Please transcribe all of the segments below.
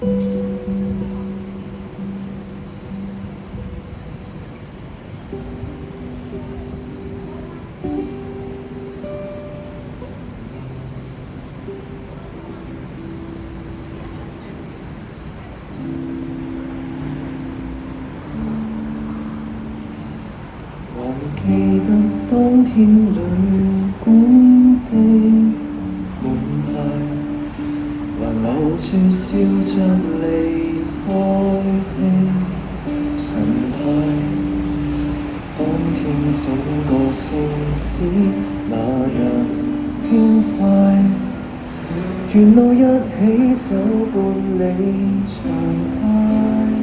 記得當天旅館的門牌，還留住笑着離開的神態。當天整個城市那日輕快，沿路一起走伴你長街。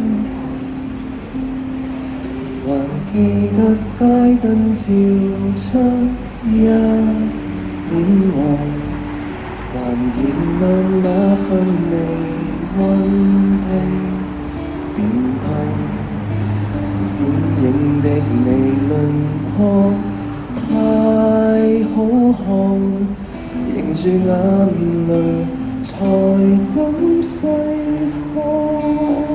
還記得街燈照出一臉黃，還燃亮那份微溫的便當，剪影的你輪廓太好看，凝住眼淚才敢細看。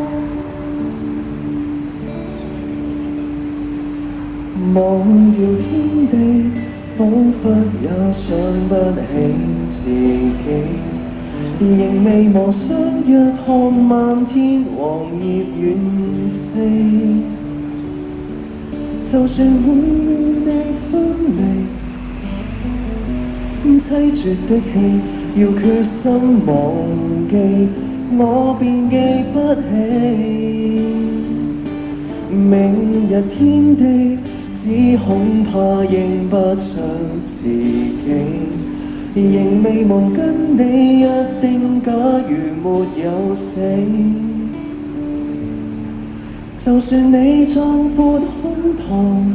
忘掉天地，彷彿也想不起自己，仍未忘相約看漫天黃葉遠飛。就算會與你分離，凄絕的戲要決心忘記，我便記不起。明日天地，只恐怕認不着自己，仍未忘跟你約定，假如沒有死，就算你壯闊胸膛，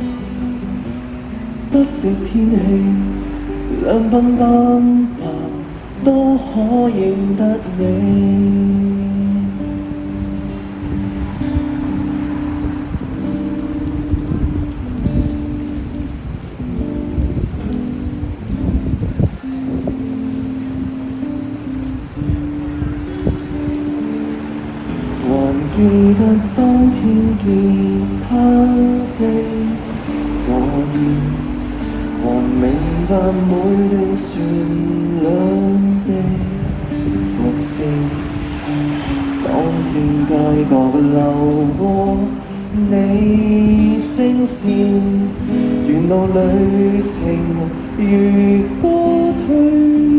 不敵天氣，兩鬢斑白都可認得你。記得當天吉他的和弦，還明白每段旋律的伏線。當天街角流過你聲線，沿路旅程如歌退。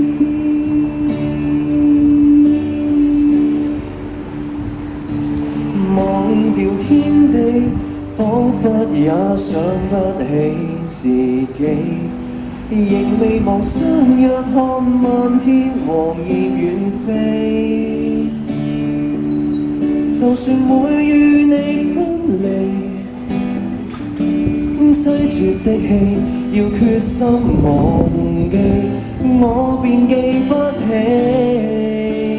忘掉天地，彷彿也想不起自己，仍未忘相約看漫天黃葉遠飛。就算會與你分離，凄絕的戲要決心忘記，我便記不起。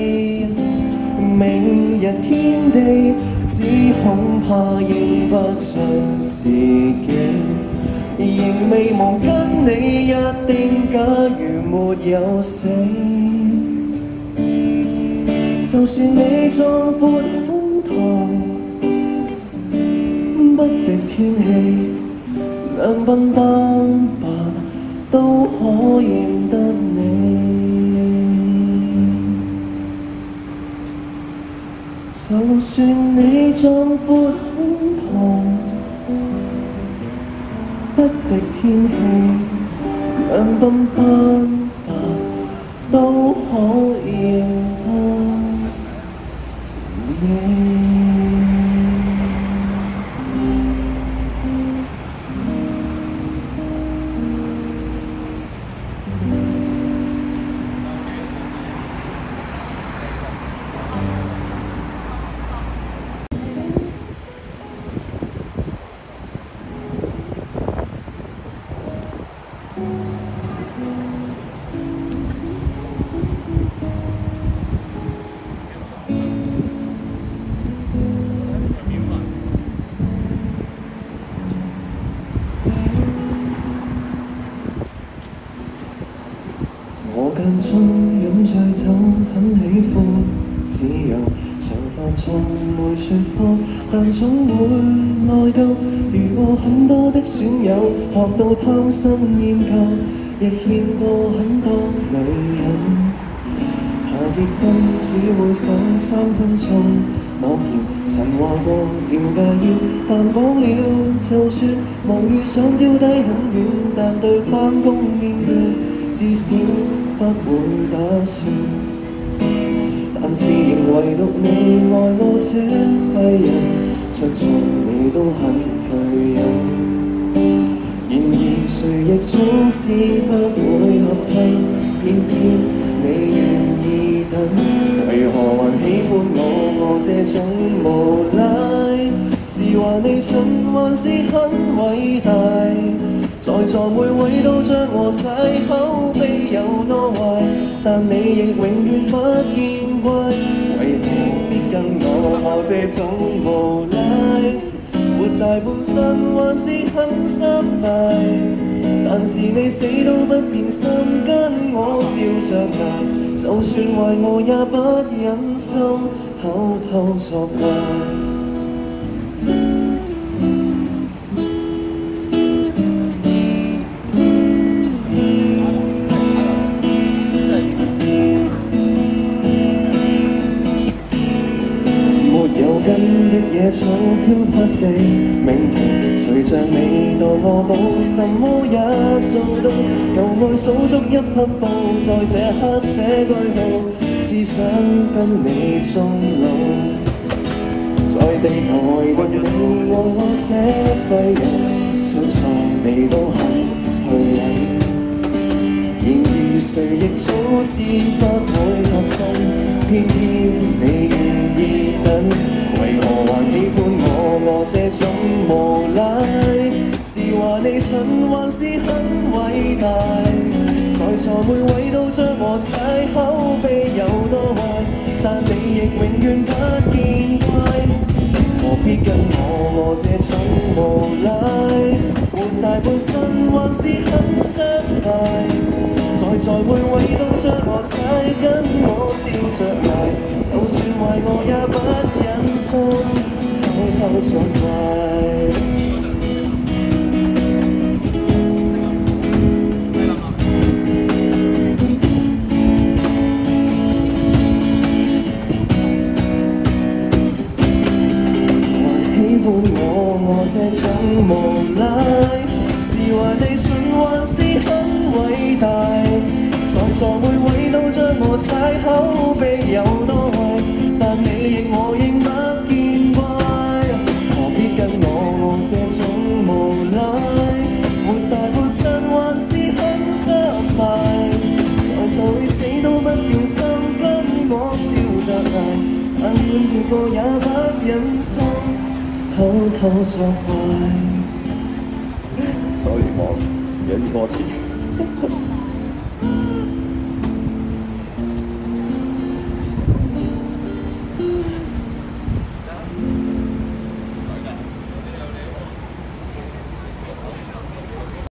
明日天地，只恐怕認不着自己，仍未忘跟你約定，假如沒有死，就算你壯闊胸膛，不敵天氣，兩鬢斑白都可認得你。就算你壯闊胸膛，不敵天氣，兩鬢斑白都可認得你。我間中飲醉酒，很喜歡自由。 說服，但總會內疚。遇過很多的損友，學到貪新厭舊，亦欠過很多女人。怕結婚只會想3分鐘，諾言曾話過要戒煙，但講了就算無意想丟低很遠，但對返工面對至少不會打算。但是仍唯獨你愛我這廢人，着重你都很巨人。然而誰亦早知不會合襯，偏偏你願意等。為何還喜歡我這種無賴？是話你蠢還是很偉大？在座每位都將我洗，口碑有多壞，但你亦永遠不見怪。為何別跟我這種無賴？活大半生還是很失敗，但是你死都不變心，跟我笑着捱。就算壞我也不忍心偷偷作怪。有根的野草飄忽地鳴停，誰像你待我到什麼也做到，舊愛數足一匹布，在這刻寫句號，只想跟你終老。在地球唯獨你愛我這廢人，出錯你都肯去忍。然而誰亦早知不會合襯，偏偏你願意等。為何還喜歡我這種無賴？是話你蠢還是很偉大？在座每位都將我踩，口碑有多壞，但你亦永遠不見怪。何必跟我這種無賴？活大半生還是很失敗。在座每位都將我踩，跟我笑着捱。就算壞我也不忍心偷偷作怪。還喜歡我這種無賴，是話你蠢還是很偉大？在座每位都將我踩，口碑有多壞，但你亦我應不見怪。何必跟我這種無賴？活大半生還是很失敗。在座你死都不變心，跟我笑着捱，但換住個也不忍心偷偷作怪。所以我唔記得歌詞。